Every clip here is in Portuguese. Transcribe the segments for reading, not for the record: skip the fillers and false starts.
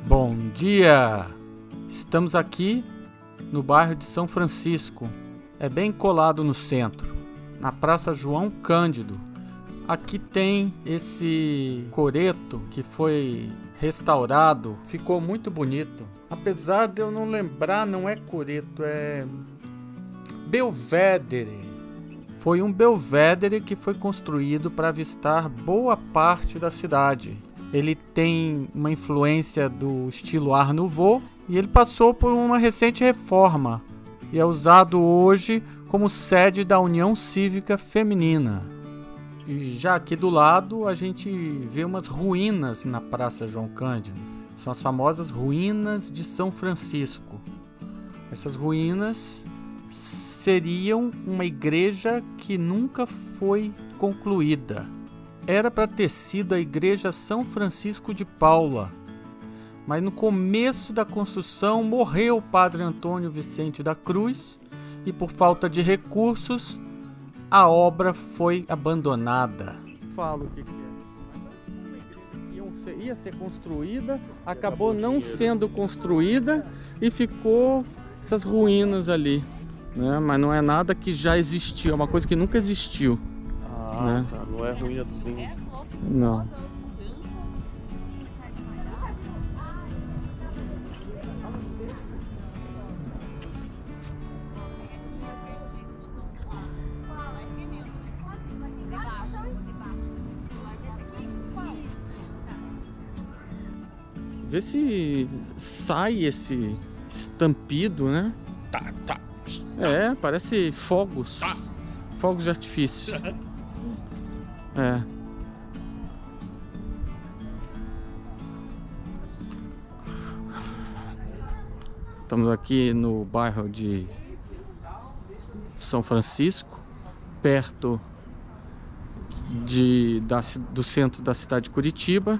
Bom dia! Estamos aqui no bairro de São Francisco. É bem colado no centro, na Praça João Cândido. Aqui tem esse coreto que foi restaurado, ficou muito bonito. Apesar de eu não lembrar, não é coreto, é belvédere. Foi um belvédere que foi construído para avistar boa parte da cidade. Ele tem uma influência do estilo Art Nouveau e ele passou por uma recente reforma e é usado hoje como sede da União Cívica Feminina. E já aqui do lado a gente vê umas ruínas na Praça João Cândido. São as famosas ruínas de São Francisco. Essas ruínas seriam uma igreja que nunca foi concluída. Era para ter sido a igreja São Francisco de Paula, mas no começo da construção morreu o padre Antônio Vicente da Cruz e por falta de recursos a obra foi abandonada. Falo o que é. Ia ser construída, acabou não sendo construída e ficou essas ruínas ali, né? Mas não é nada que já existiu, é uma coisa que nunca existiu. Né? Tá. Não é ruína dos índios. Não. Vê se sai esse estampido, né? Tá. É, parece fogos. Fogos de artifício. É. Estamos aqui no bairro de São Francisco, perto do centro da cidade de Curitiba.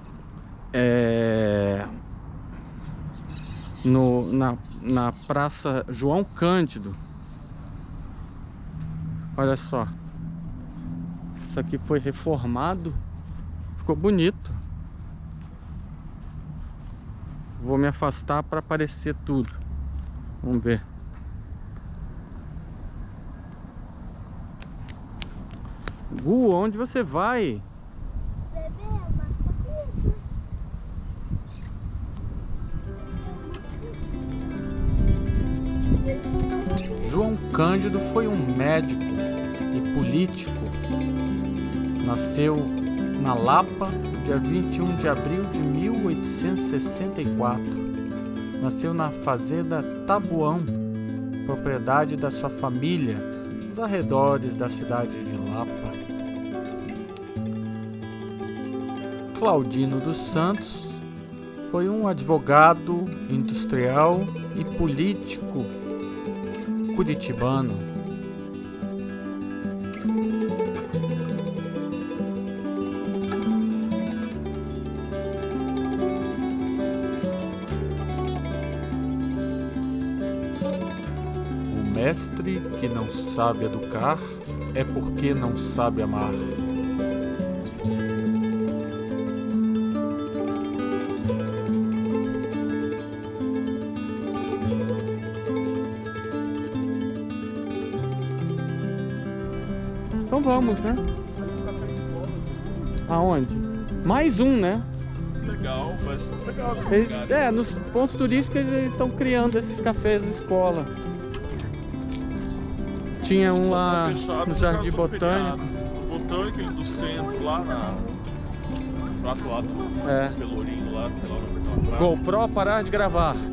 Na Praça João Cândido. Olha só. Isso aqui foi reformado. Ficou bonito. Vou me afastar para aparecer tudo. Vamos ver. Gu, onde você vai? João Cândido foi um médico e político. Nasceu na Lapa, dia 21 de abril de 1864. Nasceu na fazenda Tabuão, propriedade da sua família, nos arredores da cidade de Lapa. Claudino dos Santos foi um advogado, industrial e político curitibano. O mestre que não sabe educar é porque não sabe amar. Então vamos, né? Aonde? Mais um, né? Legal, mas legal. Nos pontos turísticos eles estão criando esses cafés de escola. Tinha um lá no Jardim Botânico. O Botânico, ele do centro, lá na praça lá do Pelourinho, lá, sei lá. GoPro parar de gravar.